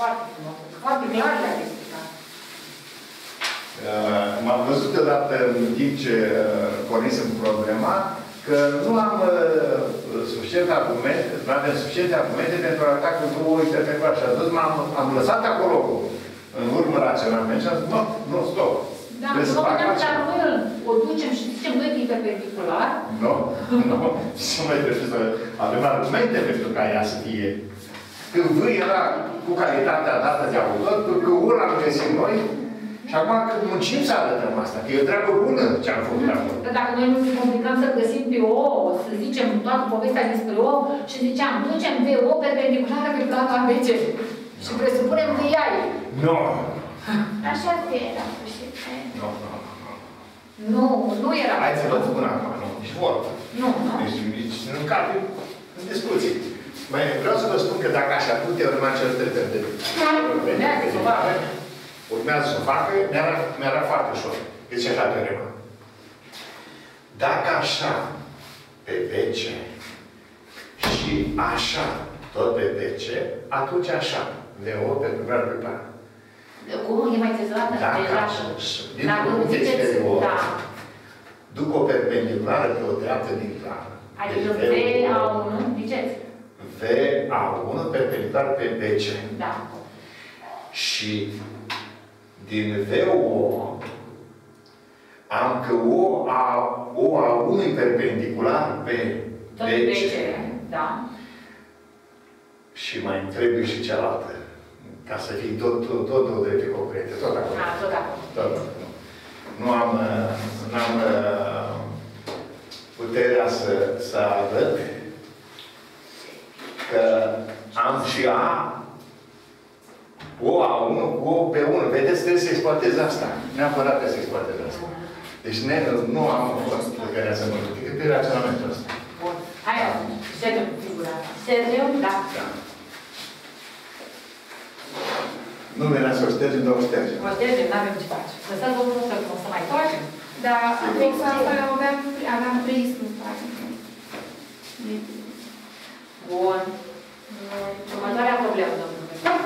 Foarte frumos. Foarte clar le-ați explicat. M-am văzut odată în timp ce pornisem problema că nu am suficiente argumente, nu avem suficiente argumente pentru a arăta că nu uite pe clar. Și atunci am lăsat acolo în urmă raționament și am zis, nu, stop. Da, nu vedem, dar noi o ducem și zicem, noi din perpendicular. Nu. Și mai trebuie să avem argumente pentru ca ea să fie. Când V era cu calitatea dată de autor, că U l-am găsit noi, și acum când muncim să arătăm asta, că e o treabă bună ce am făcut acolo. Dacă noi nu ne complicăm să găsim pe O, să zicem toată povestea despre O, și ziceam, ducem pe O perpendiculară pe planul ABC. Și presupunem că ea e. Nu. Așa că era. Nu era. Hai să vă spun acum, nu. Nici vorbă. Nu. Deci nu cabe în discuții. Vreau să vă spun că dacă aș avut teorema cercetării de urmează să o facă, mi-era foarte ușor. Deci așa teorema. Dacă așa pe BC și așa tot pe BC, atunci așa. VO pentru clar pe plan. Cum e mai țezălată? Dacă punct exterior, duc o perpendiculară pe o dreaptă din plan. Adică VA1, ziceți? VA1 perpendicular pe BC. Da. Și din VO am că OA1 e perpendicular pe BC. Da. Și mai trebuie și cealaltă. Ca să fie tot o drepte concrete. Tot acolo. Tot acolo. Tot acolo. Nu am puterea să arăt că am și OA1 cu OP1. Vedeți, trebuie să exploatez asta. Neapărat trebuie să exploatez asta. Deci nu am fost puterea să mă duc decât pe raționamentul ăsta. Bun. Hai, ștergem figura. Ștergem? Da. Nu venea să o ștergem, dar o ștergem. O ștergem, n-avem ce face. Lăsați vă să o să mai facem. Da, fixa asta aveam prism în spate. Bun. Următoarea problemă, domnule.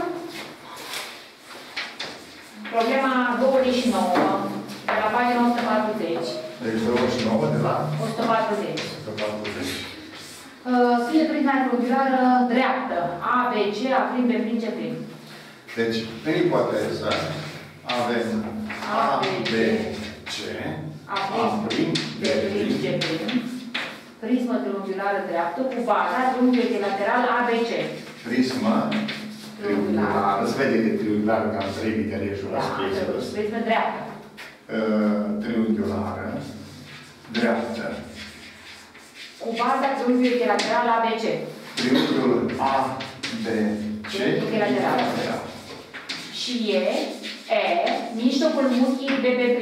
Problema 29, de la pagina 140. Deci 29 de la? 140. 140. Scrie prisma triunghiulară dreaptă. ABC, A', B', C'. Deci, în ipoteză, avem A, B, C, A', B, C. Prismă triunghiulară dreaptă cu baza triunghiului echilateral ABC. Prismă triunghiulară. Se vede că triunghiulară ca în 3 litere jos. Prismă dreaptă. Triunghiulară dreaptă. Cu baza triunghiului echilateral ABC. Triunghiul A, B, C, echilateral. Și mijlocul muchii BB'.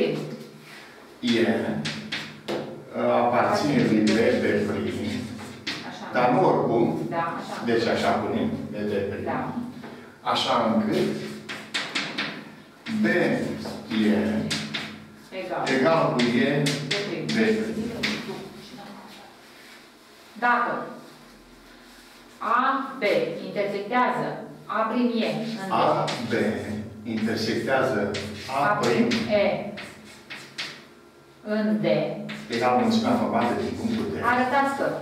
Aparține lui BB'. Dar nu oricum. Da, așa. Deci așa punem BB'. Da. Așa încât B egal cu B'. Dacă AB intersectează A' E în D. AB intersectează A' E în D. Egal mulțimea formată din punctul D. Arătați că.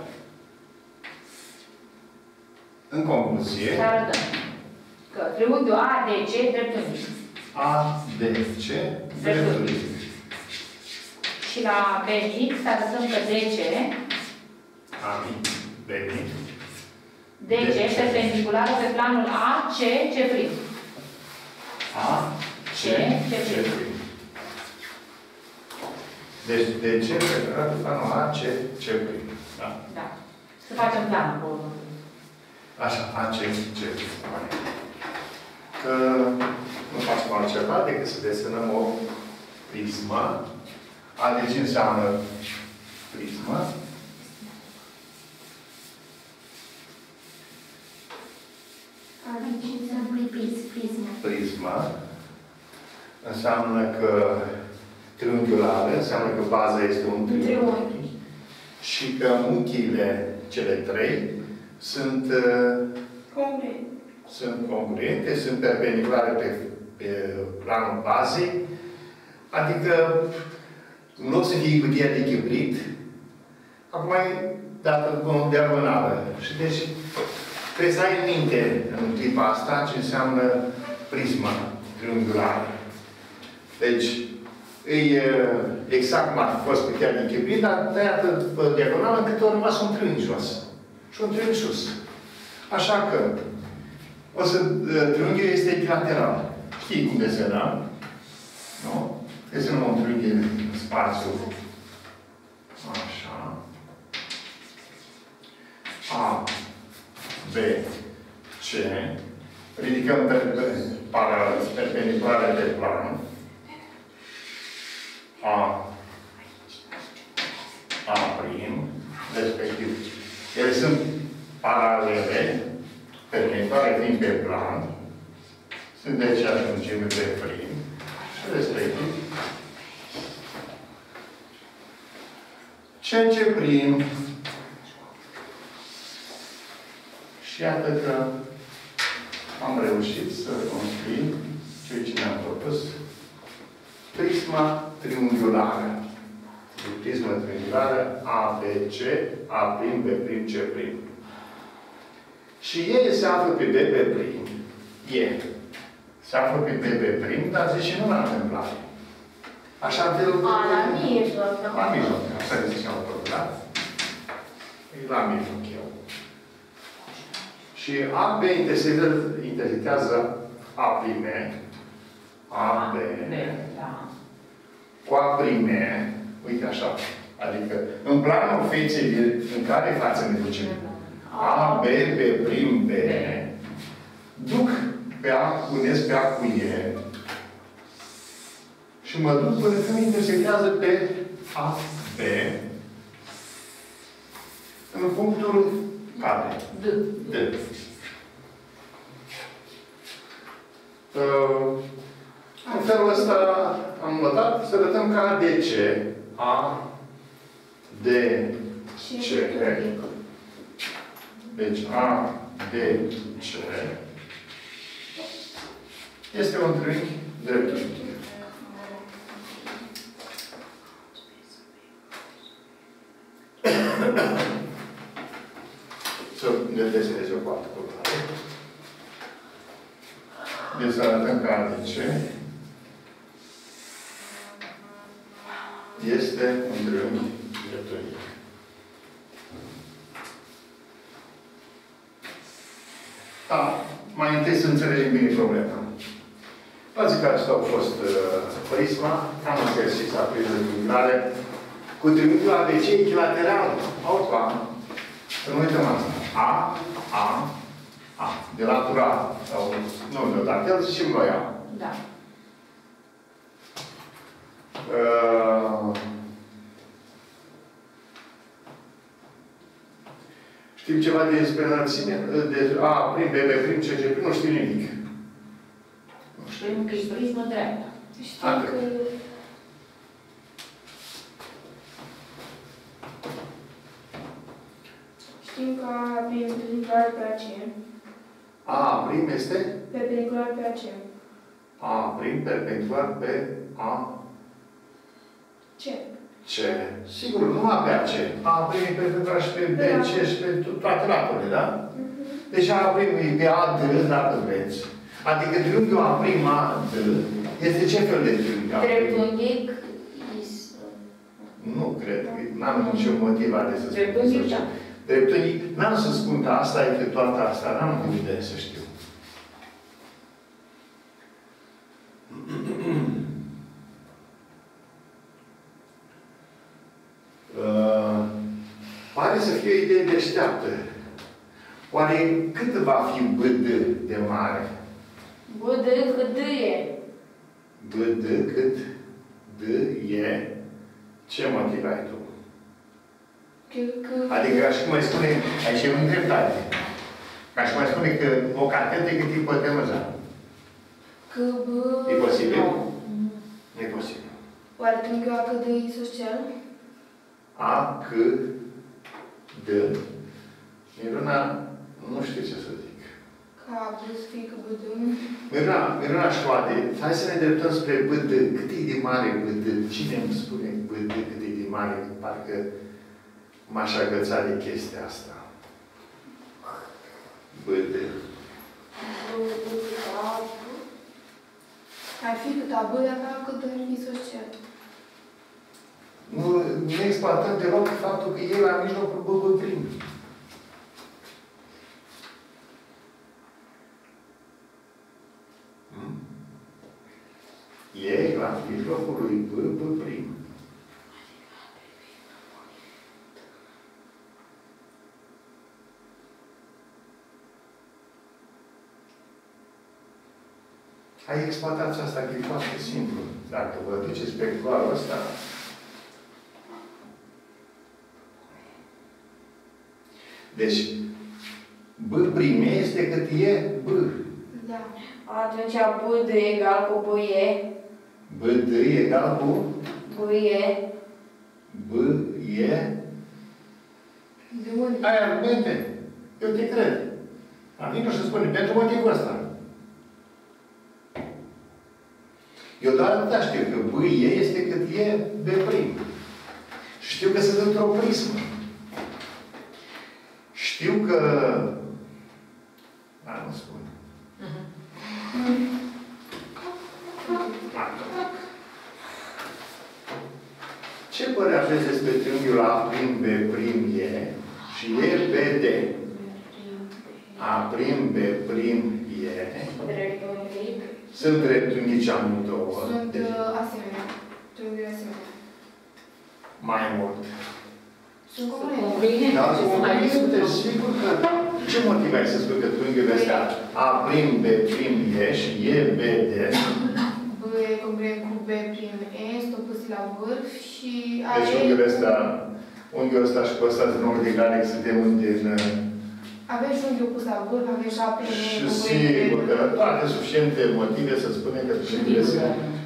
În concluzie. Să arătăm că triunghiul ADC dreptunghi. ADC dreptunghi. Și la BX arătăm că DC DC perpendiculară pe planul AC, C'. C'. Deci DC perpendiculară pe planul AC, C'. Da? Da. Să facem planul acolo. Așa, AC, C'. Că nu facem altceva decât să desenăm o prismă. ADC înseamnă prismă. Prisma înseamnă că triunghiulară, înseamnă că baza este un triunghi și că muchiile, cele trei, sunt sunt congruente, sunt perpendiculare pe planul bazei, adică în loc să fie cutia de chibrit, acum e dată cu diagonală. Și deci trebuie să ai în minte în clipa asta ce înseamnă prisma triunghiulară. Deci, e exact cum ar fi fost cutia de chibrit, dar tăiată pe diagonală încât a rămas un triunghi jos. Și un triunghi sus. Așa că, o să, triunghiul este echilateral. Știi cum desenăm? Nu? Desenăm un triunghi în spațiu. Așa. A, B, C. Ridicăm perpendiculare de plan. A prim, respectiv. Ele sunt paralele, perpendiculare fiind pe plan. Sunt de aceeași lungime de prim. Și respectiv. CC prim. Și iată că am reușit să construim ceea ce ne-am propus. Prisma triunghiulară. Prisma triunghiulară ABC, A', B', C'. Și E se află pe B'. E se află pe B', dar zice nu la întâmplare. Așa fel... La mijloc. La mijloc. Așa ziceam tot, da? E la mijloc eu. Și AB intersectează A', AB, cu A', uite așa. Adică, în planul feței, în care față ne ducem? A, B, B', B, duc pe A, unesc pe A cu E și mă duc până când intersectează pe A, B în punctul care? D. În felul ăsta am notat să arătăm că ADC, A, D, C. Deci A, D, C este un triunghi dreptunghi. Să ne desenez o parte colorată. Deci să arătăm că ADC este un triunghi dreptunghi. Da, mai întâi să înțelegem bine problema. Azi că acesta a fost prisma, am exercițiu a priză triunghiulare cu triunghiul ABC echilateral. Aupa! Să nu uităm asta. A. De lateral. Sau, nu, de lateral, zicem noi A. Da. Știm ceva despre înălțime? De A, prim, B, prim, C, nu știu nimic. Știm că e prismă dreaptă. Știm că A prim perpendicular pe AC. A prim este? Perpendicular pe AC. A prim perpendicular pe A. C. C. Sigur, nu A pe AC. A prim e perpendicular și pe B, C și pe toate laturile, da? Deci A prim e pe A, D, dacă vreți. Adică triunghiul A prim, A, D este ce fel de triunghi? Dreptunghic. Nu cred. N-am niciun motiv ales să spun. Dreptunghic, da. Dreptunghic. N-am să spun că asta e că toată asta. N-am de idee să știu. Pare să fie o idee deșteaptă. Oare cât va fi BD de mare? BD cât D e. BD cât D e? Ce motiv ai tu? Adică, așa cum mai spune, aici e o îndreptate. Ca și mai spune că o catetă e cât ipotenuza. Că B... E posibil? Nu e posibil. Oare triunghiul A cât D e isoscel? A, C, D. Miruna, nu știu ce să zic. Ca B să fie că BD. Miruna Școade, hai să ne dreptăm spre BD. Cât e de mare BD? Cine îmi spune BD cât e de mare? Parcă m-aș agăța de chestia asta. BD. Ar fi cât A, B, dacă cât ar fi social. Nu exploatăm deloc faptul că e la mijlocul B prim. E la mijlocul lui B prim. Hai, exploatați asta, că e foarte simplu. Dacă vă duceți pe culoarul ăsta, deci, B prime este cât e B. Da. Atunci B de egal cu B e. B de egal cu B e. B e. De unde? Ai argumente? Eu te cred. Am și spune, pentru motivul ăsta. Eu doar atâta știu că B e este cât e B prim. Știu că sunt într-o prismă. Știu că... nu spun. Ce părere aveți despre triunghiul A prim B prim E și E B D? A prim B prim E sunt dreptunghici amândouă. Sunt asemenea. Triunghiuri asemenea. Mai mult. Sunt comune. Dar conveniente, sigur că... Ce motiv ai să spui că triunghiul ăsta A prim B prim E și E B D? B e congruent cu B prim E, sunt opuse la vârf și A Deci unghiul ăsta și cu ăsta din unghiul de care suntem din... Avem și unghiul opus la vârf, avem și A prim E. Și sigur că toate suficiente motive să spunem că triunghiul ăsta...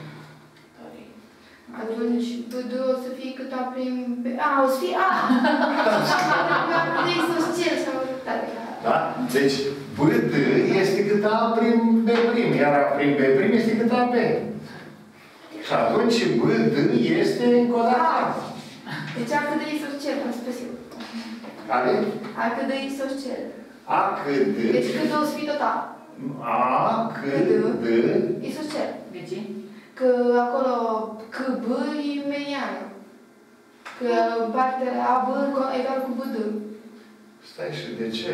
Atunci, BD o să fie cât A prim B... o să fie A! Trebuie să-ți cer sau... Da? Deci, BD este cât A prim B prim, iar A prim B prim este cât A B. Și atunci BD este încă o dată A. Deci A cât de isoscel, am spus eu. Care? A cât de isoscel. A cât D. Deci cât o să fie tot A. A cât D. Isoscel. De ce? Că acolo că B e mediană. Că partea AB egal cu BD. Stai, și de ce?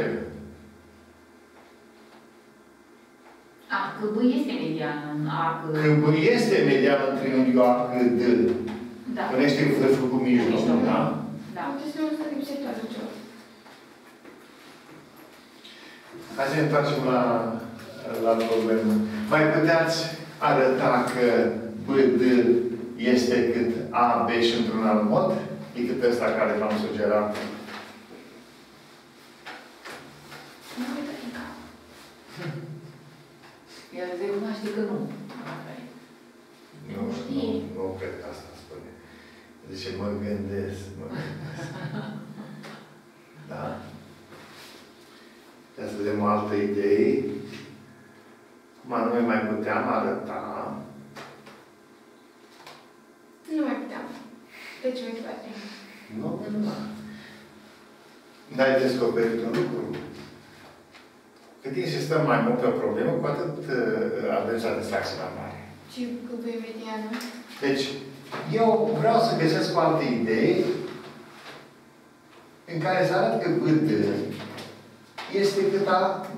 Că B este mediană în A, Că B este mediană în triunghiul A cât D. Da. Punește vârful cu mijlocul, da? Da. Trebuie să nu să lipsește ceva. Hai să ne întoarcem la problemă. Mai puteați arăta că BD este cât AB și într-un alt mod? Decât ăsta care v-am sugerat. El recunoaște că nu. Nu cred că asta spune. Zice, mă gândesc. Da? Ia să vedem o altă idee. Cum anume mai puteam arăta? Nu mai puteam. Deci mi place. Nu. N-ai descoperit un lucru. Cât insistăm mai mult pe o problemă, cu atât avem satisfacție mai mare. Și că B e mediană. Deci, eu vreau să găsesc o altă idee în care să arăt că BD este cât A B.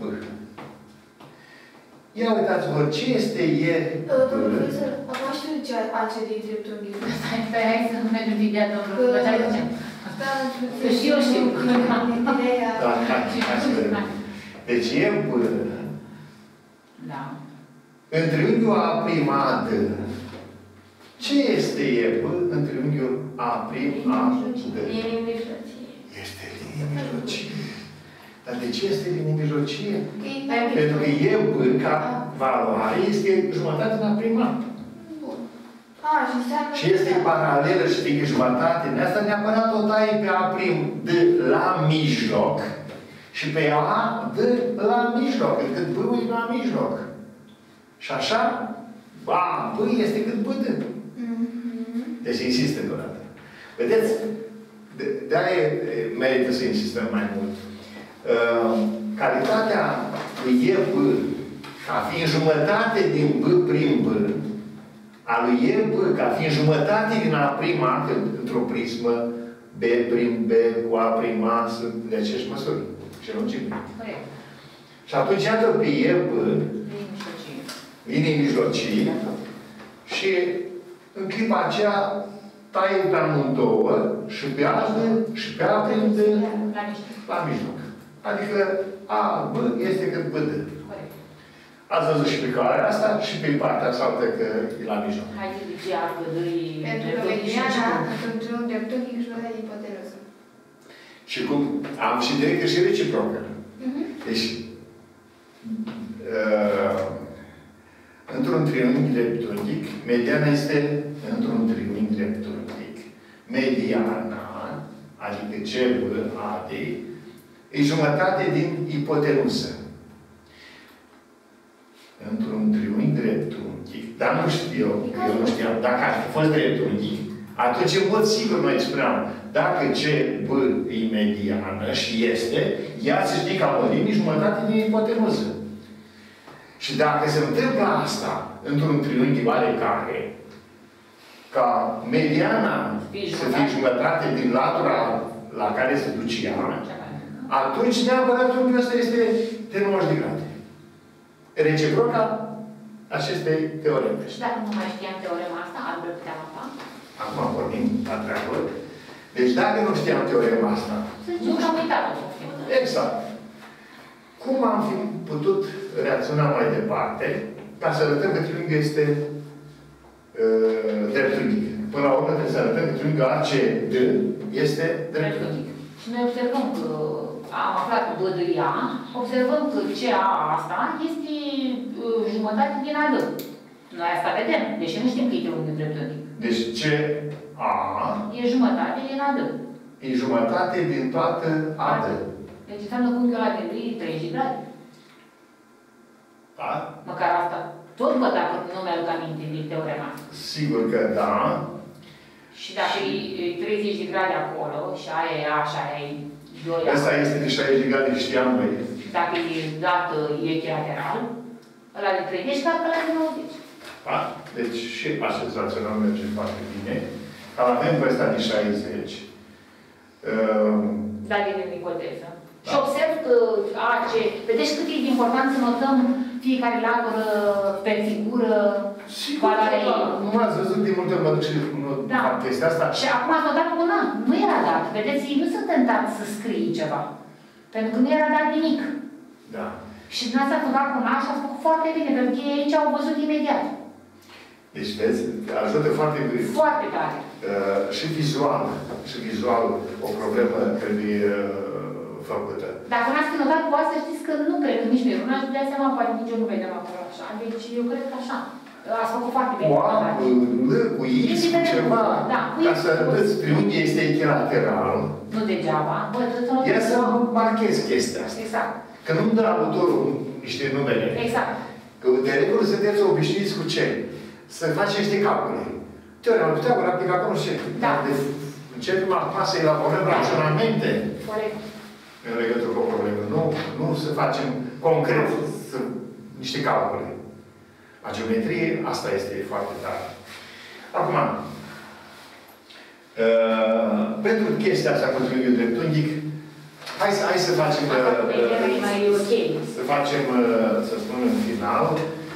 Ia uitați-vă, ce este E? Domnul profesor, acum știu ce altceva de dreptunghi. Hai să nu mergem de ideea, domnul profesor. Că și eu știu. Da, hai să vedem. Deci E B. Da. În triunghiul A prim A D. Ce este E B în triunghiul A prim A D? Linie mijlocie. Este linie mijlocie. Dar de ce este linie mijlocie? Pentru Pentru că E B ca valoare este jumătate la prima. bun. Și înseamnă... Și este paralelă și fiind jumătate. De asta neapărat o taie pe A prim de la mijloc Și pe A dă la mijloc, cât B e la mijloc. Și așa, A, B este cât B dă. Deci insist încă o dată. Vedeți? De-aia merită să insistăm mai mult. Calitatea lui E, B, ca fiind jumătate din B prim B, a lui E, B, ca fiind jumătate din A prim A, într-o prismă, B prim B cu A prim A sunt de aceeași măsuri. Și nu și atunci iată pe E, B, linii mijlocii, și în clipa aceea taie pe amândouă și pe A și pe A prim D la mijloc. Adică A, B este cât B, D. Ați văzut și pe calea asta și pe partea cealaltă că e la mijloc. Haideți de ce A, B, D e... Pentru că mediana, într-un dreptunghi jumătate de ipotenuză. Și cum am și directă și reciprocă. Deci, într-un triunghi dreptunghic, mediana este într-un triunghi dreptunghic. Mediana, adică CB, AD, e jumătate din ipotenuză. Într-un triunghi dreptunghic, dar nu știu, eu nu știam, dacă ar fi fost dreptunghic, atunci, în mod sigur, noi spuneam, dacă CB e mediană și este, ea se știe că mărime jumătate din ipotenuză. Și dacă se întâmplă asta într-un triunghi oarecare, ca mediana să fie jumătate din latura la care se duce ea, atunci neapărat triunghiul ăsta este de 90 de grade. Reciproca acestei teoreme. Și dacă nu mai știam teorema asta, altfel puteam afla? Acum vorbim la treabă. Deci dacă nu știam teorema asta... Să zicem că am uitat-o. Exact. Cum am fi putut reacționa mai departe ca să arătăm că triunghiul este dreptunghic? Până la urmă trebuie să arătăm că triunghiul ACD este dreptunghic. Și noi observăm că am aflat cu BDA, observăm că CA asta este jumătate din AD. Noi asta vedem, deși nu știm că e triunghiul dreptunghic. Deci CA e jumătate din AD. E jumătate din toată AD. Deci înseamnă că unghiul ăla de 30 de grade. Da? Măcar asta. Tot văd dacă nu mi-aduc aminte din teorema asta. Sigur că da. Și dacă e 30 de grade acolo, și aia e A, și aia e 2 A. Asta este de 60 de grade, știam noi. Dacă e dat echilateral, ăla de 30, clar că ăla de 90. Da? Deci și așezațional merge foarte bine. Dar avem pe ăsta de 60. Da, din ipoteză. Da. Și observ că AC, vedeți cât e de important să notăm fiecare latură pe figură, valoarea ei. Nu m-ați văzut de multe ori mă duc și fac chestia asta. Și acum ați notat cu un an. Nu era dat. Vedeți, ei nu sunt tentați să scrie ceva. Pentru că nu era dat nimic. Da. Și dumneavoastră ați notat cu un an și ați făcut foarte bine, pentru că ei aici au văzut imediat. Deci, vezi, ajută foarte bine. Foarte tare. Și vizual o problemă trebuie făcută. Dacă n-ați fi notat cu asta, știți că nu cred că nici mie. Nu-aș dea seama, poate nici eu nu vedem acolo așa. Deci eu cred că așa. Ați făcut foarte bine. Cu A, cu L, cu X, cu ceva, da, ca să arătați triunghiul este echilateral. Nu degeaba. Bă, trebuie să notăm. Ia să marchez chestia asta. Exact. Că nu-mi dă autorul niște numere. Exact. Că de regulă sunteți obișnuiți cu ce? Să faci niște calcule. Teoria lui Pitagora aplică acolo și da. Începem acum să elaborăm raționamente. Corect. În legătură cu o problemă. Nu să facem concret niște calcule. La geometrie, asta este foarte tare. Acum, pentru chestia asta cu triunghiul dreptunghic, hai să facem... să facem, să spunem în final,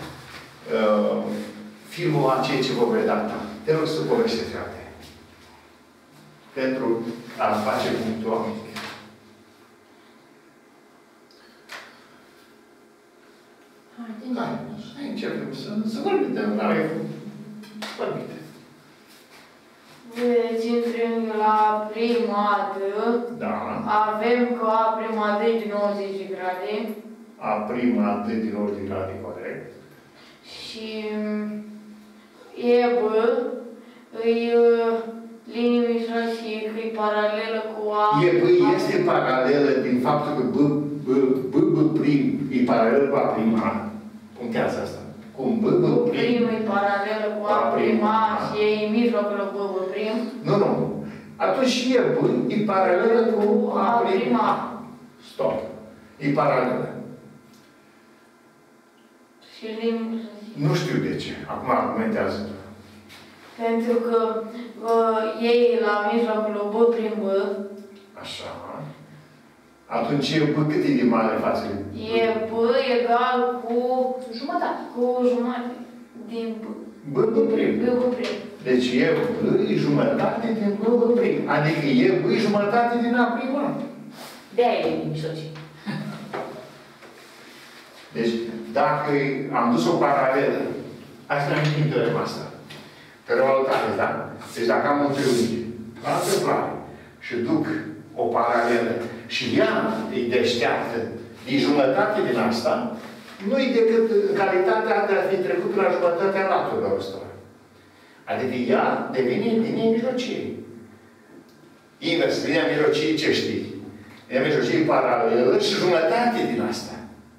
filmul a ceea ce vom redacta. Te rog să povestești, frate. Pentru a face punctul amic. Hai, începem să vorbim de care vorbite. Vedeți, în triunghiul la prima D, Da. avem că A prima D de 90 de grade. A prima D din 90 de grade, corect. Și EB îi linii mijlocii, că e paralelă cu A. EB este paralelă din faptul că B punctează asta. Cum B prim e paralelă cu A prima și e în mijlocul B prim. Nu, nu. Atunci e B e paralelă cu A prima. Stop. E paralelă. Și lim... Nu știu de ce. Acum argumentează tu. Pentru că ei la mijlocul B prim B. Așa. Atunci e B cât e de mare față de B? E B egal cu Jumătate. cu jumătate din B. B prim. B prim. Deci e B e jumătate din B prim. Adică e B e jumătate din A prima. De-aia e mijlocii. Deci, dacă am dus o paralelă, hai să ne amintim teorema asta. Teorema lui Tales, da? Deci dacă am un triunghi, la întâmplare, și duc o paralelă și ea e deșteaptă din jumătate din asta, nu-i decât calitatea de a fi trecut la jumătatea laturilor ăsta. Adică ea devine linie mijlocie. Invers, linia mijlocie ce știi? Linia mijlocie e paralelă și jumătate din asta.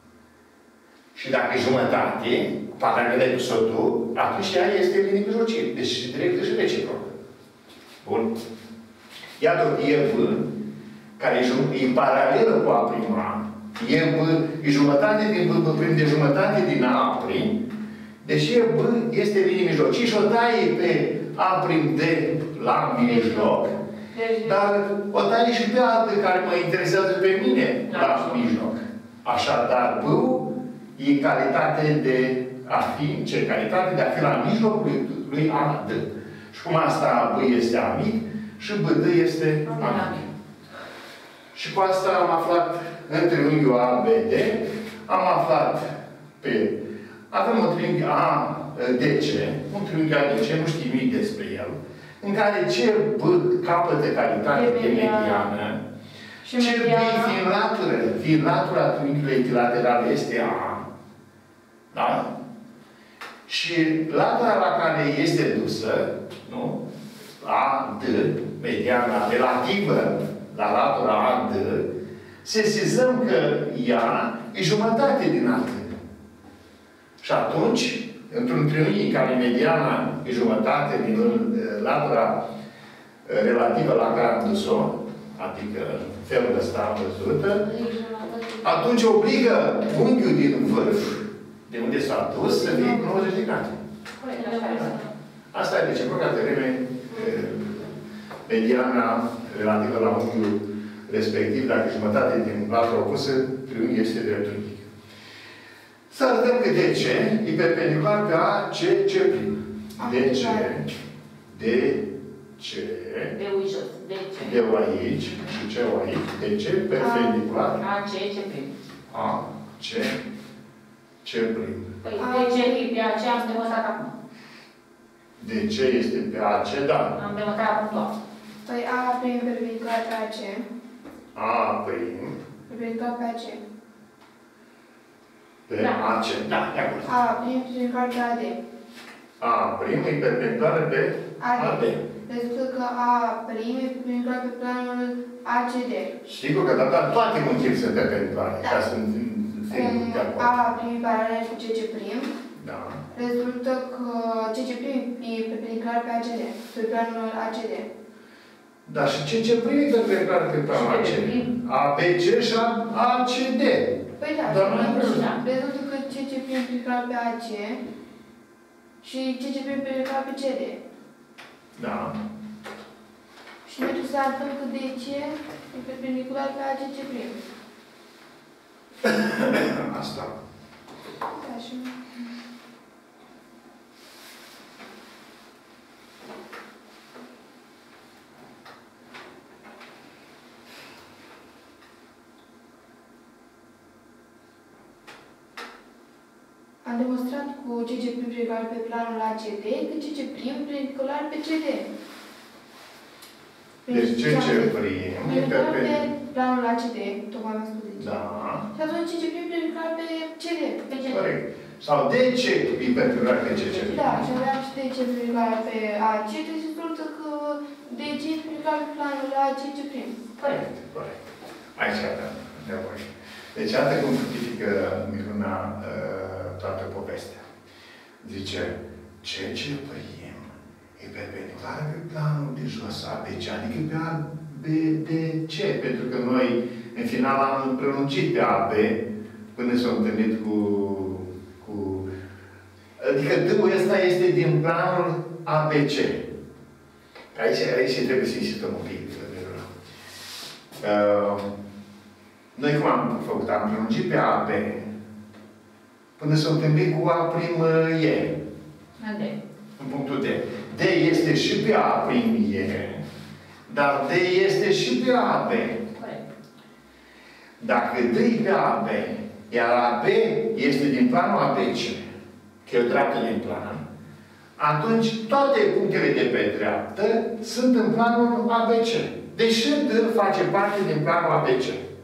Și dacă e jumătate, paralelă cu sotul, atunci ea este linie mijlocie. Deci directă și reciprocă. Bun. Iată, e V, care e paralelă cu A prima, e B, e jumătate din B prim, de jumătate din A prim, deci e B este linie mijlocie și o taie pe A prim de la mijloc, dar o taie și pe altă care mă interesează pe mine la mijloc. Așadar, B e calitate de a fi, ce? Calitate de a fi la mijlocul lui A, D. Și cum asta B este amic, și BD este amic. Și cu asta am aflat în triunghiul ABD, am aflat pe... Avem un triunghi ADC, un triunghi ADC, nu știm nimic despre el, în care ce B capătă calitate de mediană, ce B fiind latura triunghiului echilateral este A, da? Și latura la care este dusă, nu? AD, mediana relativă la latura AD, sesizăm că ea e jumătate din AD. Și atunci, într-un triunghi în care mediana e jumătate din latura relativă la care am dus-o, adică felul ăsta am văzută, atunci obligă unghiul din vârf, de unde s-a dus, să fie 90 de grade. Asta e reciproca teoreme mediana relativă la unghiul respectiv, dacă jumătate din latura opusă, triunghi este dreptunghic. Să arătăm că DC e perpendicular pe AC prim. DC, D-ul jos. D-ul aici și C-ul aici. DC perpendicular AC, C prim. C prim. Păi DC e pe AC, am demonstrat acum. DC este pe AC, da. Am demonstrat acum toate. Păi A prim perpendicular pe AC. A prim. Perpendicular pe AC. Pe AC. Da, de acord. A prim perpendicular pe AD. A prim e perpendicular pe AD. Rezultă că A prim e perpendicular pe planul ACD. Sigur că dar toate motivele sunt perpendiculare. Da. Ca să fim de acord. A prim e paralel cu CC prim. Da. Rezultă că CC prim e perpendicular pe ACD. Pe planul ACD. Da, și ce prim e perpendicular pe planul ACD? ABC și ACD. Păi da, Dar nu am văzut. rezultă că CC prim e perpendicular pe AC și CC prim e perpendicular pe CD. Da. Și noi trebuie să arătăm că DC e perpendicular pe ACC prim. Asta. Da, și... Am demonstrat cu CC prim perpendicular pe planul ACD că CC prim perpendicular pe CD. Deci CC prim e perpendicular pe planul ACD, tocmai am spus de ce. Da. Și atunci CC prim perpendicular pe CD. Pe CD. Corect. Sau DC e perpendicular pe CC. Da, și aveam și DC perpendicular pe AC, deci rezultă că DC e perpendicular pe planul ACC prim. Corect. Corect. Aici avem nevoie. Deci, iată cum fructifică Miruna toată povestea. Zice, ce prim e perpendicular pe planul de jos ABC, adică pe ABC, pentru că noi, în final, am prelungit pe AB până s-au întâlnit cu... Adică D-ul ăsta este din planul ABC. Aici trebuie să insistăm un pic. Noi cum am făcut? Am prelungit pe AB până s-a întâlnit cu A'E. În punctul D. D este și pe A'E, dar D este și pe AB. Dacă D e pe AB, iar AB este din planul ABC, că e o dreaptă din plan, atunci toate punctele de pe dreaptă sunt în planul ABC. Deși D face parte din planul ABC.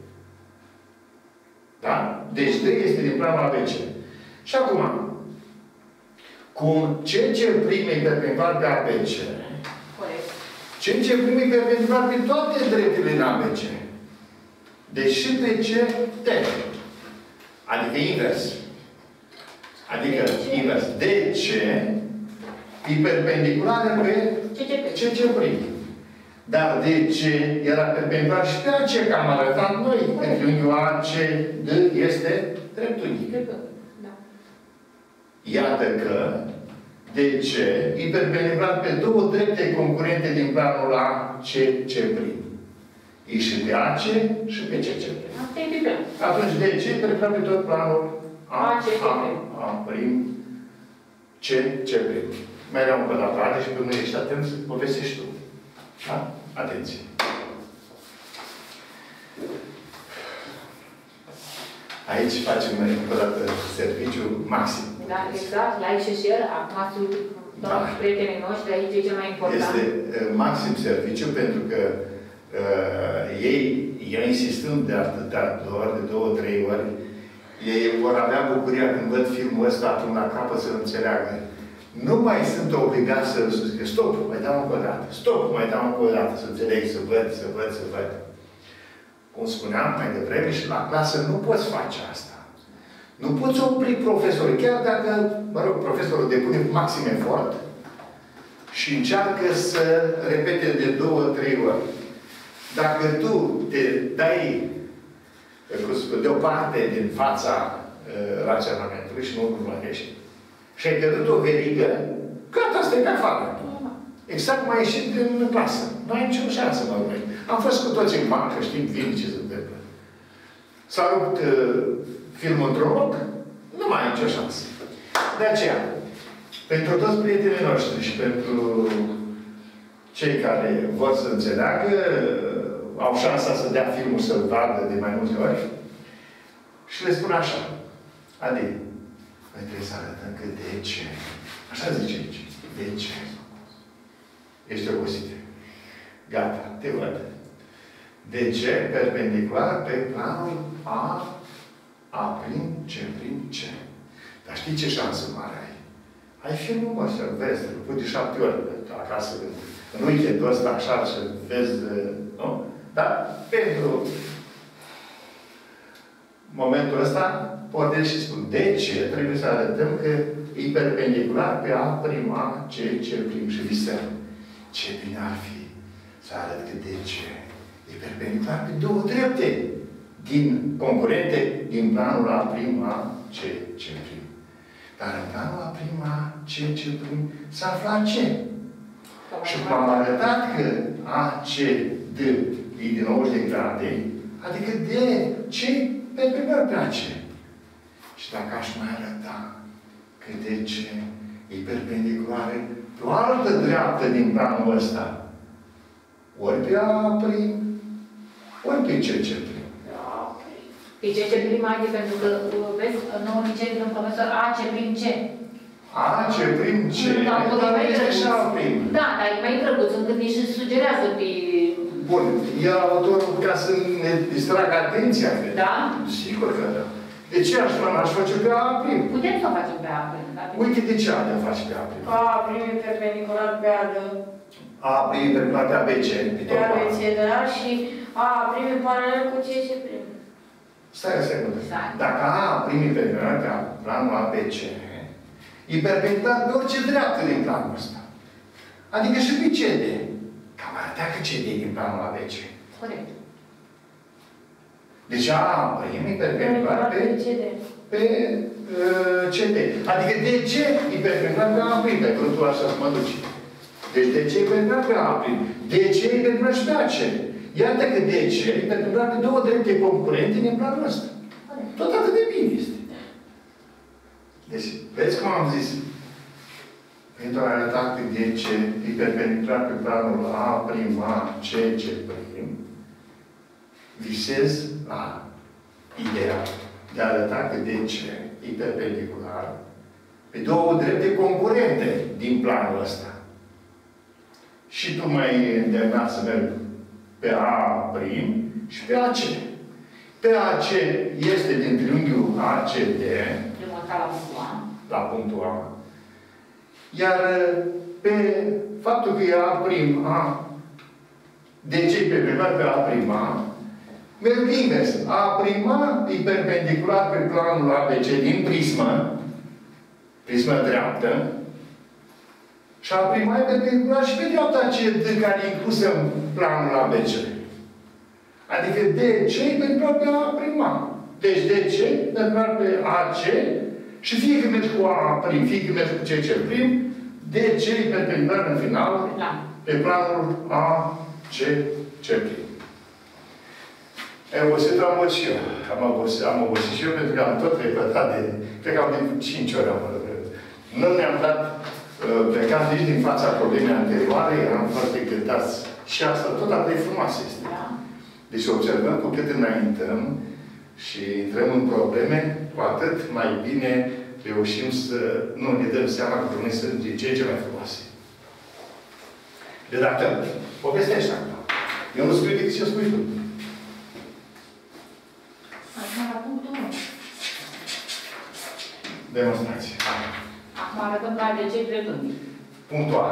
Da? Deci D este din planul ABC. Și acum, cum C prime e perpendicular pe ABC, C prime e perpendicular pe toate dreptele în ABC. Deși pe C, D. Adică invers. Adică invers. DC e perpendiculară pe CC'. Dar DC era perpendicular și pe AC, că am arătat noi, că triunghiul ACD este dreptunghi. Iată că DC e perpendicular pe două drepte concurente din planul ACC'. E și pe AC și pe CC'. Atunci DC e perpendicular pe tot planul CC'. Mai era un cădavare și până ești atent să povestești tu. Da? Atenție! Aici facem încă o dată serviciu maxim. Da, exact. Like și share. Acum sunt toți prietenii noștri, aici e cel mai important. Este maxim serviciu pentru că ei insistând de atâtea ori, de 2-3 ori, ei vor avea bucuria când văd filmul ăsta până la capăt să înțeleagă. Nu mai sunt obligați să zică, stop, mai dau încă o dată, stop, mai dau încă o dată, să înțeleg, să văd. Cum spuneam mai devreme, și la clasă nu poți face asta. Nu poți opri profesorul, chiar dacă, mă rog, profesorul depune maxim efort și încearcă să repete de 2-3 ori. Dacă tu te dai deoparte din fața raționamentului și nu urmărești, și ai pierdut o verigă, gata, stai pe afară. Exact cum ai ieșit din clasă. Nu ai nicio șansă, mă urmești. Am fost cu toți în bancă, știm bine ce se întâmplă. S-a rupt filmul într-un loc, nu mai ai nicio șansă. De aceea, pentru toți prietenii noștri și pentru cei care vor să înțeleagă, au șansa să dea filmul să-l vadă de mai multe ori, și le spun așa, Adi, noi trebuie să arătăm că de ce. Așa zice aici. De ce? Ești obosit. Gata, te văd. De ce? Perpendicular pe planul C'. Dar știi ce șansă mare ai? Ai filmul ăsta, vezi, îl pui de 7 ori acasă, în weekendul ăsta, așa, să vezi, nu? Dar pentru momentul ăsta, pornesc și spun, de ce trebuie să arătăm că e perpendicular pe C', și visăm. Ce bine ar fi să arăt că de ce e perpendicular pe două drepte concurente din planul C'. Dar în planul C', s-a aflat C. Și cum am arătat că ACD e de 90 de grade, adică de C perpendicular pe AC. Și dacă aș mai arăta că de ce e perpendiculară pe o altă dreaptă din planul ăsta, ori pe A', ori pe C'. Pe C' mai de pentru că, vezi, nouă liceu din un profesor AC'. AC', dar este și A'. Da, dar e mai drăguț, încât nici sugerează pe... Bun, e autorul ca să ne distragă atenția. Da? Sigur că da. De ce aș face pe A'? Putem să o facem pe A'. Uite de ce A' faci pe A'. A' e perpendicular pe A'. A' e perpendicular pe ABC. Pe ABC, da, și A' e paralel cu C'. Stai o secundă. Dacă A' e perpendicular pe planul ABC, e perpendicular pe orice dreaptă din planul ăsta. Adică și pe CD. Cam arătea că CD din planul ABC. Corect. Deci A' e perpendicular pe CD. Adică DC e perpendicular pe A', pe că tu așa să mă duci. Deci DC e perpendicular pe A'. DC e perpendicular și pe AC. Iată că DC e perpendicular pe două drepte concurente din planul ăsta. Tot atât de bine este. Deci, vezi cum am zis? Pentru a arăta că DC e perpendicular pe planul A', C, visez la ideea de a arăta că DC e perpendicular pe două drepte concurente din planul ăsta. Și tu mai îndemnat să merg pe A' și pe AC. Pe AC este din triunghiul ACD la punctul A. Iar pe faptul că e A', DC e perpendicular pe A', merg invers. A' e perpendicular pe planul ABC din prismă dreaptă, și A' e perpendicular și pe dreapta C care e inclusă în planul ABC. Adică DC e perpendicular pe A'. Deci DC e perpendicular pe AC și fie că mergi cu A', fie că mergi cu CC', DC e perpendicular în final pe planul AC'. Am obosit și eu. Am obosit și eu pentru că am tot repetat de... Cred că am de 5 ori am Nu ne-am dat plecat nici din fața problemei anterioare, eram foarte gândați. Și asta tot atât de frumoasă este. Deci observăm cu cât înaintăm și intrăm în probleme, cu atât mai bine reușim să nu ne dăm seama că problemele sunt din ce mai frumoase. Redactăm. Povestește acum. Eu nu scriu decât ce spui tu. Acum la punctul 1. Demonstrație. Acum arătăm la ABC dreptunghi. Punctual.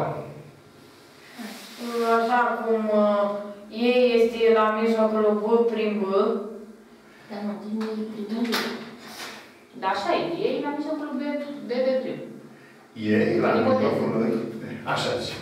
Așa cum E este la mijlocul B prin B. Dar nu, din dreptunghi. Dar așa e. E la mijlocul B de prim. E la mijlocul lui. Așa zice.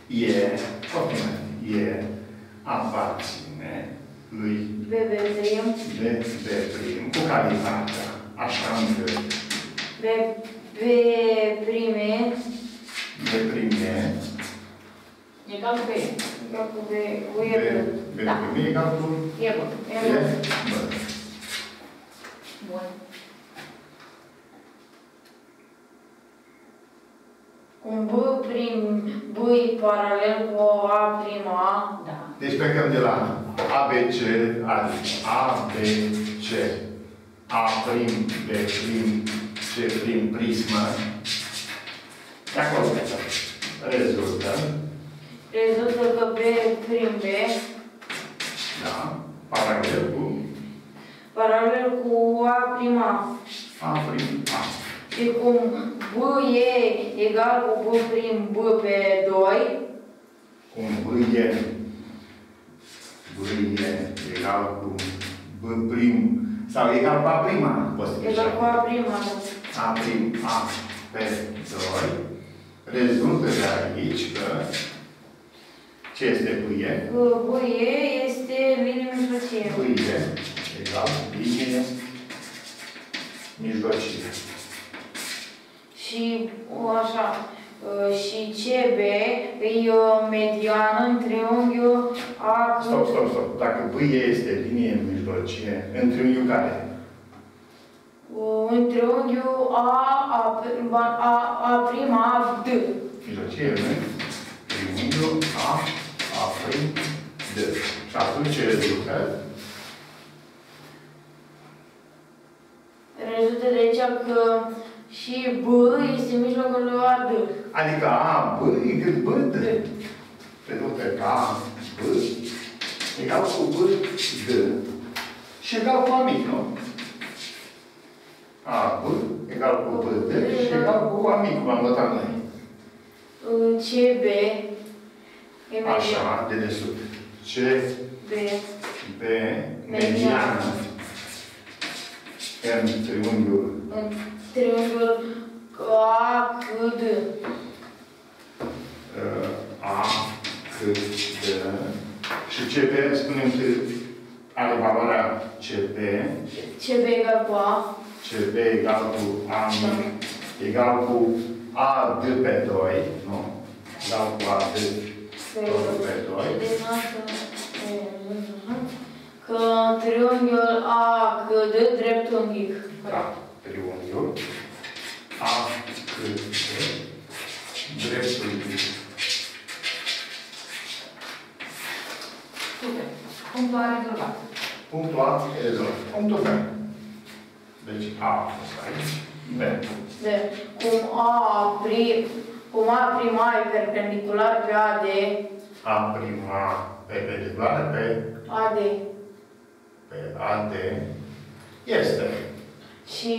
E aparține lui BB prim. BB prim. Cu calitatea. Așa încât BB prime. B prime. Egal cu B. Egal cu B. B prime egal cu E B. B. Bun. Un B prim B e paralel cu A prim A. Da. Deci plecăm de la ABC, adică ABC, A prim, B prim, C prim, prismă. De acolo plecăm. Rezultă. Rezultă că B prim B. Da. Paralel cu A prim A. A prim A. Și cum B e egal cu B prim B pe 2. Cum B e egal cu B prim sau egal cu A prima. Egal cu A prima. A prim A pe 2. Rezultă de aici că ce este B e? B e este linie mijlocie. B e egal cu linie mijlocie. Și așa, și CB e mediană în triunghiul A. Stop. Dacă B este linie mijlocie, în triunghiul care? În triunghiul A prima D. Mijlocie, nu? Triunghiul A prim D. Și atunci ce rezultă? Rezultă de aici că și B este mijlocul lui AD. Adică A, B e cât B, D. Pentru că A, B egal cu B, D. Și egal cu A mic, nu? A, B egal cu B, D și egal cu A mic, cum am notat noi. CB e așa, de desubt. C, B B, mediană. În triunghiul. În triunghiul ACD. ACD. Și CP, spunem că are valoarea CP. CB egal cu A. CP egal cu A egal cu AD pe 2, nu? Egal cu AD pe 2. Că triunghiul ACD dreptunghic. Da, triunghiul ACD dreptunghic. Super. Punctul A rezolvat. Punctul A e rezolvat. Punctul B. Deci A a fost aici. B. Cum A prima e perpendicular pe AD. A prima perpendiculară pe AD. Pe AD este. Și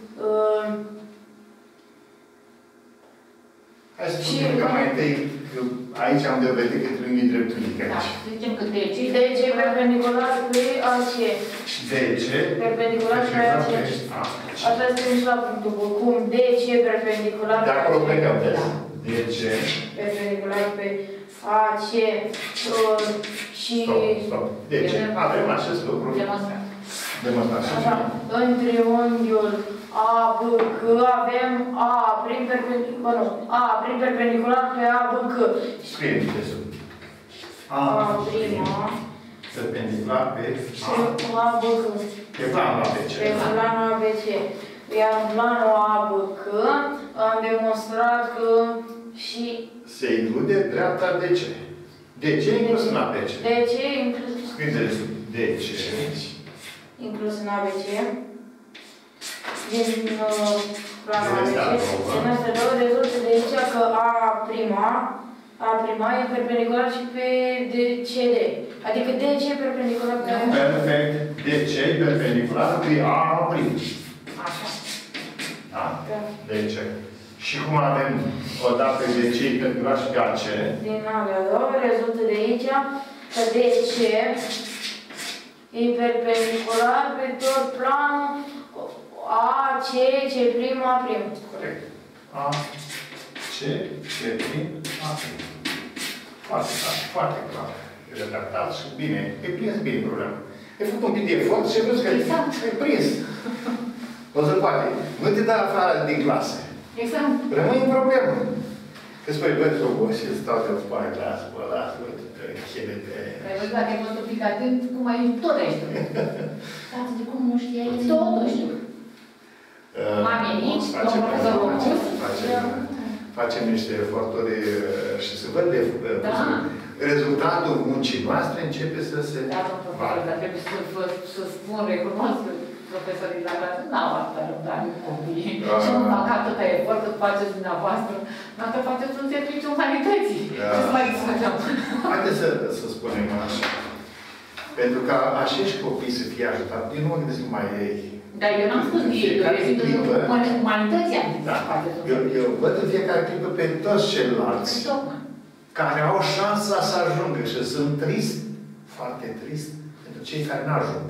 Hai să spunem că mai întâi, că aici am de vedere că triunghiul dreptunghic Da, aici. să zicem că DC. DC perpendicular pe AC. DC Perpendicular pe AC. Asta scrie și la punctul B. Cum DC perpendicular pe de acolo AC. plecăm, vezi? DC. Perpendicular pe AC. Și... Stop. DC. Avem acest lucru. Demonstrat. Demonstrat. Așa. În triunghiul ABC avem A prin perpendicular pe ABC. Scrie de sub. A prima. Perpendicular pe ABC. Pe planul ABC. Pe planul ABC. Iar în planul ABC am demonstrat că și Se include dreapta DC. DC inclus în ABC. DC inclus Scrie de sub. DC. în ABC. Din planul ABC. Din astea două rezultă de aici că A prima e perpendicular și pe CD. Adică DC e perpendicular pe A. Perfect. DC e perpendicular pe A prim. Așa. Da? DC. Și cum avem odată DC e perpendicular și pe AC? Din alea două rezultă de aici că DC e perpendicular pe tot planul AC, C prim, A prim. Corect. A, C, prim, A prim. Foarte clar, foarte clar. Redactat și bine. E prins bine problema. Ai făcut un pic de efort și ai văzut că ai prins. O să poate. Nu te dă afară din clasă. Exact. Rămâi în problemă. Că spui, băi, s-o și stau de spune clasă, bă, lasă, bă, chele de... Ai văzut dacă ai fost un pic atent, cum ai tot ai știut. Stați de cum nu știai, tot știu. M-am venit, domnul profesor Romus. Facem niște eforturi și să văd rezultatul muncii noastre începe să se... Da, domnul profesor, dar trebuie să spun, recunosc că profesorii la clasă n-au atâta răbdare cu copiii. Și nu fac atâta efort să faceți dumneavoastră, dacă faceți un serviciu umanității. Ce să mai discutăm? Haideți să spunem așa. Pentru ca acești copii să fie ajutați, eu nu mă gândesc numai ei. Dar eu n-am spus ei, eu rezimt în umanității am zis să faceți un serviciu. Eu văd în fiecare clipă pe toți ceilalți care au șansa să ajungă și sunt trist, foarte trist, pentru cei care nu ajung.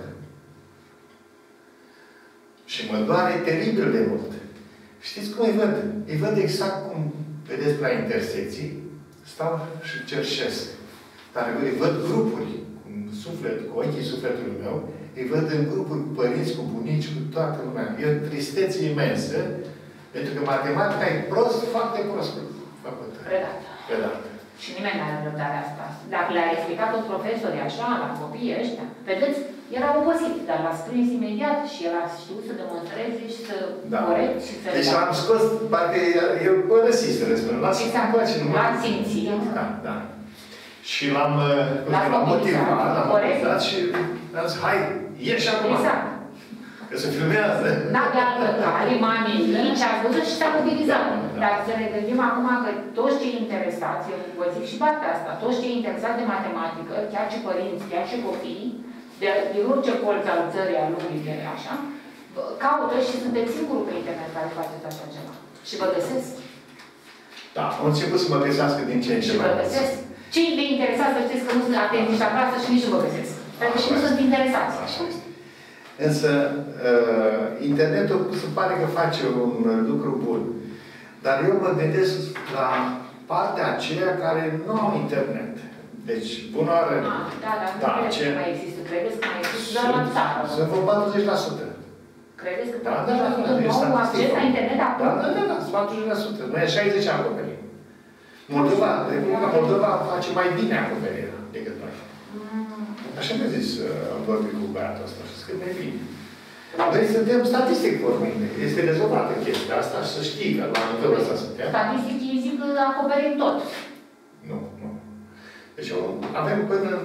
Și mă doare teribil de mult. Știți cum îi văd? Îi văd exact cum vedeți la intersecții, stau și cerșesc. Dar îi văd grupuri, cu ochii sufletului meu, îi văd în grupuri cu părinți, cu bunici, cu toată lumea. E o tristețe imensă, pentru că matematica e prost, foarte prost făcută. Predată. Și nimeni nu are răbdarea asta. Dacă le-a explicat tot profesorii așa, la copiii ăștia, vedeți, erau obosiți, dar l-a strâns imediat și el a știut să demonstreze și să corect și să... Deci l-am scos, parcă eu părăsit să răspund. Exact, l-ați simțit. Da. Și l-am motivat, l-am motivat și am zis, hai, ieși acum. Exact. Că se filmează. Da, de altă care m-am venit și a văzut și s-a mobilizat. Dar să ne gândim acum că toți cei interesați, eu vă zic și partea asta, toți cei interesați de matematică, chiar și părinți, chiar și copii, din orice colț al țării, al lumii, de așa, caută și sunteți singurul pe internet care faceți așa ceva. Și vă găsesc. Da, am început să mă găsească din ce în ce mai mult. Și vă găsesc. Cei de interesați să știți că nu sunt atenți nici acasă și nici nu vă găsesc. Pentru că și nu sunt interesați. Așa este. Însă, internetul se pare că face un lucru bun. Dar eu mă gândesc la partea aceea care nu au internet. Deci, bună oară. Da, nu credeți că mai există. Credeți că mai există doar la țară. Sunt vreo 40%. Credeți că 40% nou acces la internet acum? Da, sunt 40%. Noi 60% acoperim. Republica Moldova face mai bine acoperirea decât noi. Așa mi-a zis, am vorbit cu băiatul ăsta și scrie mai bine. Noi suntem statistic vorbind. Este rezolvată chestia asta și să știi că la nivelul ăsta suntem. Statistic zic că acoperim tot. Nu. Deci avem până în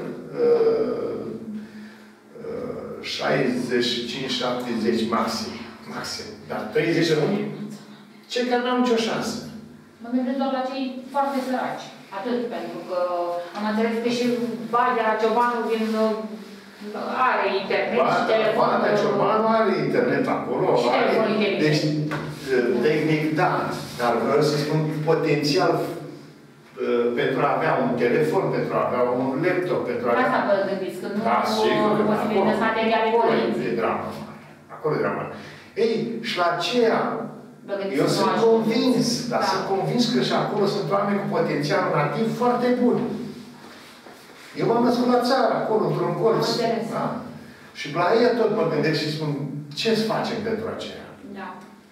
65-70 maxim. Dar 30 rămâne cei care n-au nicio șansă. Mă gândesc doar la cei foarte săraci. Atât, pentru că am înțeles că și Badea Ciobanu are internet și telefon. Badea Ciobanu are internet acolo. Și telefon inteligent. Deci, tehnic, da. Dar vreau să spun potențial pentru a avea un telefon, pentru a avea un laptop, pentru a avea... Asta vă gândiți, că nu sigur, posibilități materiale părinții. E drama. Acolo e drama. Ei, și la aceea, eu sunt convins, dar sunt convins că și acolo sunt oameni cu potențial nativ foarte bun. Eu m-am născut la țară, acolo, într-un colț. Da? Și la ei tot mă gândesc și spun, ce să facem pentru aceea? Da.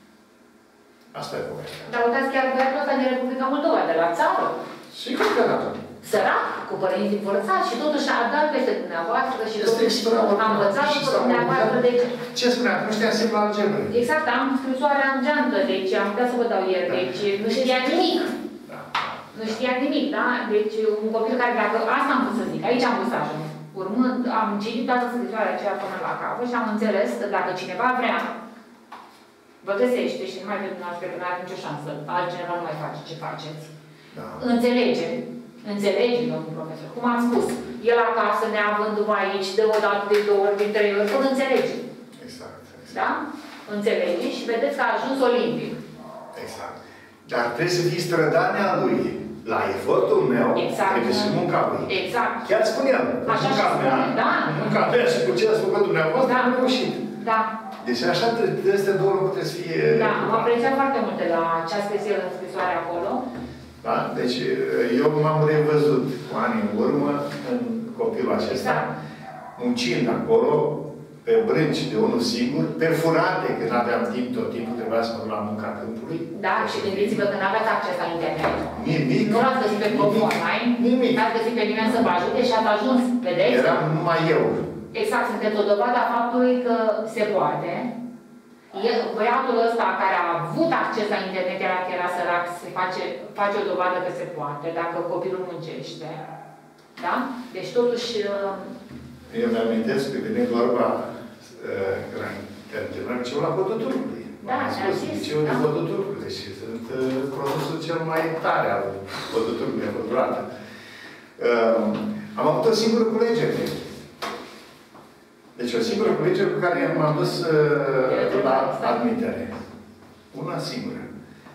Asta e povestea. Dar uitați chiar băiatul ăsta din Republica Moldova, de la țară. Sigur că da. Sărac, cu părinții învățați și totuși a dat peste dumneavoastră și totuși a învățat după dumneavoastră. Deci... Ce spunea? Nu știa simplu algebră. Exact, am scrisoarea în geantă, deci am putea să vă dau ieri. Deci nu știa nimic. Nu știa nimic, da? Deci un copil care, dacă asta am vrut să zic, aici am vrut să ajung. Urmând, am citit toată scrisoarea aceea până la capăt și am înțeles că dacă cineva vrea, vă găsește și nu mai vede dumneavoastră că nu are nicio șansă. Altcineva nu mai face ce faceți. Da. Înțelege, domnul profesor. Cum am spus, el acasă, neavându-vă aici, de o dată, de 2 ori, de 3 ori, până înțelege. Exact. Da? Înțelege și vedeți că a ajuns olimpic. Exact. Dar trebuie să fii strădanea lui. La efortul meu, trebuie și munca lui. Exact. Chiar spuneam, munca mea, munca mea și cu ce ați făcut dumneavoastră, am reușit. Da. Deci așa trebuie două lucruri trebuie să fie... Da, am apreciat foarte mult de la ce a scris el în scrisoare acolo. Da? Deci eu m-am revăzut cu ani în urmă în copilul acesta, muncind acolo, pe brânci de unul singur, perfurate, că nu aveam timp, tot timpul trebuia să mă duc la munca câmpului. Da, și gândiți-vă că nu aveați acces la internet. Nimic. Nu l-ați găsit pe blogul online. Nimic. N-ați găsit pe nimeni să vă ajute și ați ajuns, vedeți? Eram numai eu. Exact, sunteți o dovadă a faptului că se poate. Băiatul ăsta care a avut acces la internet, era sărac, se face o dovadă că se poate, dacă copilul muncește. Da? Deci totuși... Eu mi-amintesc că vine vorba liceul la Podul Turcului. Da, liceul de Podul Turcului. Deci sunt produsul cel mai tare al Podul Turcului, Podurată. Am avut o singură culegere. Deci o singură culegere cu care m-am dus la admitere. Una singură.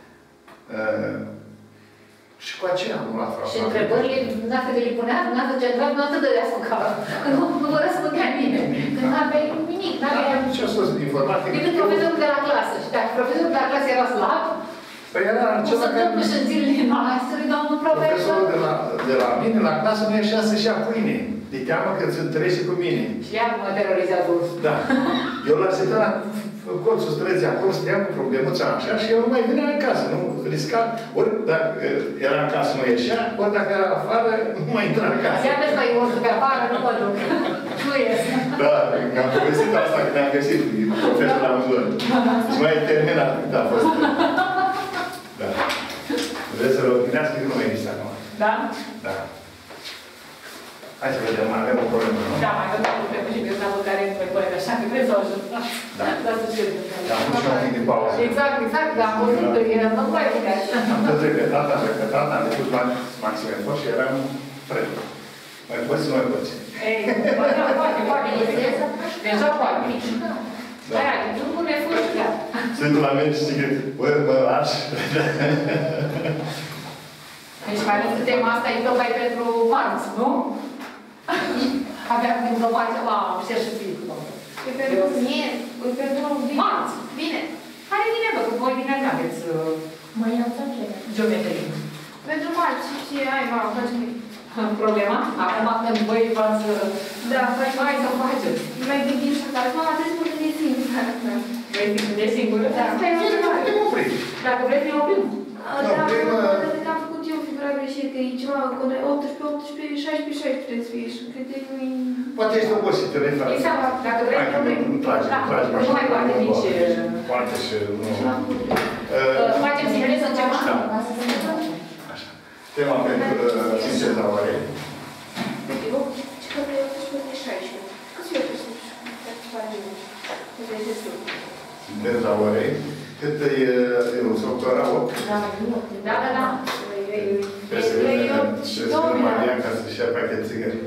Și cu aceea am luat frapa. Și întrebările, dumneavoastră că le punea, dumneavoastră ce întreabă, dumneavoastră dădeați cu capul. Că nu vă răspundea nimeni. Că nu aveai nimic. Ce a spus de informatică? Decât profesorul de la clasă. Și dacă profesorul de la clasă era slab, păi era o să dăm și în zilele noastre, domnul profesor. Profesorul de la mine, la clasă, nu ieșea să-și ia pâine. De teamă că se întâlnește cu mine. Și iar mă terorizează. Da. Eu l-am sărit la colțul străzii acolo, stăteam cu problemuța așa și eu nu mai veneam în casă. Nu risca. Ori dacă era în casă, nu ieșea, ori dacă era afară, nu mai intra în casă. Ia vezi că eu urcă pe afară, nu mă duc. Nu ies. Da, am povestit asta când am găsit profesorul la Mândor. Și mai terminat cât a fost. Da. Vreți să-l opinească că nu mai există acum. Da? Da. Hai să vedem, mai avem o problemă, nu? Da, mai avem o problemă și găsavă care nu mai părere, așa că trebuie să o ajut. Da. Da, să știu. Da, am pus și un pic de pauză. Exact, da, am văzut că era, nu mai putea. Am tot repetat, am făcut maxim efort și eram pregătit. Mai poți să mai poți. Ei, poate. Deja poate. Da. Aia, nu pune efort, da. Sunt la mine și zic, bă, lași. Deci mai ales că tema asta e tocmai pentru marți, nu? Abia când vă face, ce și zic, E pentru mine, e pentru Marți. bine. Care vine, bă, că voi vine că aveți Mai am să plec. geometrie. Pentru marți, și ai, mama, faci mine. Problema? Acum când voi v-ați... Da, Hai să faceți. mai gândim și acasă. Mama, trebuie să mă gândesc singură. Vrei să gândești singură? Da. Asta e o întrebare. Te oprim. Dacă vreți, ne oprim. Da, cred că am făcut eu figura greșit, că e ceva, 18, 16, 16 trebuie să fie și cred că nu-i... Poate ești obosită, ne faci. Exact. Dacă vreți, ne oprim. Nu trage, Da. nu trage. Nu mai poate nici... Poate și nu... Facem simulez în ceva? Da. Așa. Tema pentru sinteza oare. Eu, ce că vreau 18 de 16. Câți eu trebuie să faci eu? Sinteza oare. Cât e o săptămână 8? Da, da, da. Trebuie să vină Marian ca să-și ia pachet țigări.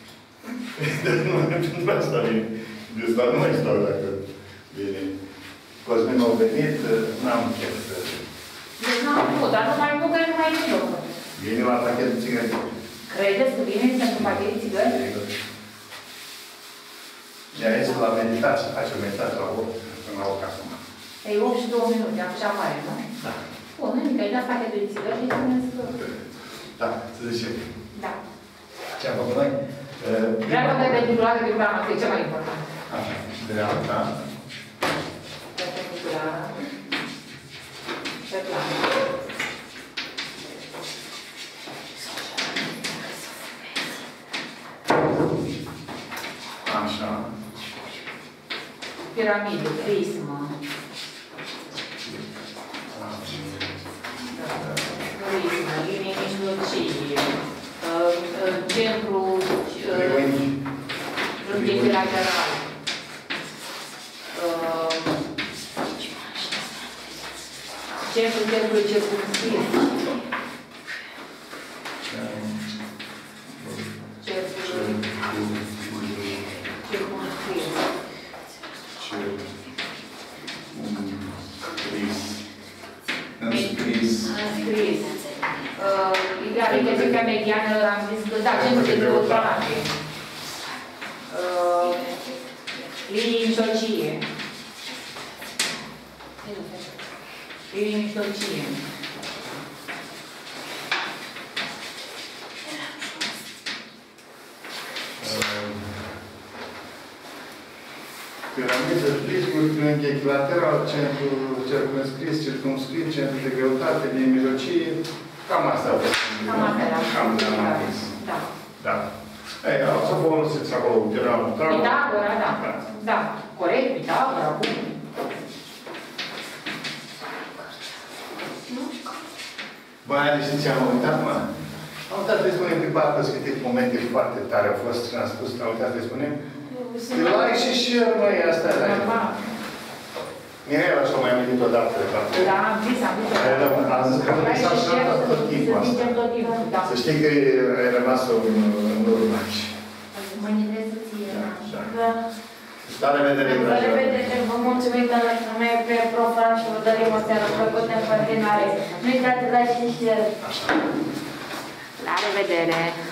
Pentru asta vine. De asta nu mai stau dacă vine. Cosmin a venit, n-am chef să... Deci n-am făcut, dar nu mai muncă, nu mai e loc. Vine la pachetul țigări. Credeți că vine pentru pachetul țigări? I-a zis la meditație, face o meditație la 8, până la 8 acum. E 8 și 2 minute, așa mare, nu? Da. Bun, nimic, ai dat pachetul țigări și spuneți că... Da, să zicem. Da. Ce am făcut noi? Vreau că de titulară de programă, că e cel mai important. Așa, dreapta. Perpendiculară. Pe plan. Așa. Piramidă, prismă. Prismă, linie mijlocie. Centru... Unghiul lateral. Centrul cercului circumscris. Cercul circumscris. Înscris. Ideal, intersecția mediană, am zis că, da, centrul de greutate. Linii mijlocie. Linii mijlocie. Piramidă, prismul, triunghi echilateral, centru circumscris, circumscris, centru de greutate, linii mijlocie. Cam asta a fost. Cam asta era. Cam asta am zis. Da. Da. Ei, o să folosiți acolo Pitagora. Pitagora, da. Da. Corect, Pitagora, bun. Bă, știți ce am uitat, mă? Am uitat să-i spunem pe parcă câte momente foarte tare au fost și am spus că am uitat să-i spunem. De like și share, măi, asta e like. Mirela și-o mai amintit odată de fapt. Da, am zis. Am zis că nu Like s-a și share, șantat tot timpul să asta. zicem tot timpul, da. Să știi că ai rămas în urmă. Mâine trebuie să ție. Da. La revedere, La dragi. revedere, vă mulțumim că ne numai pe profan și vă dorim o seară plăcută în continuare. Nu uitați de like și share. Așa. La revedere!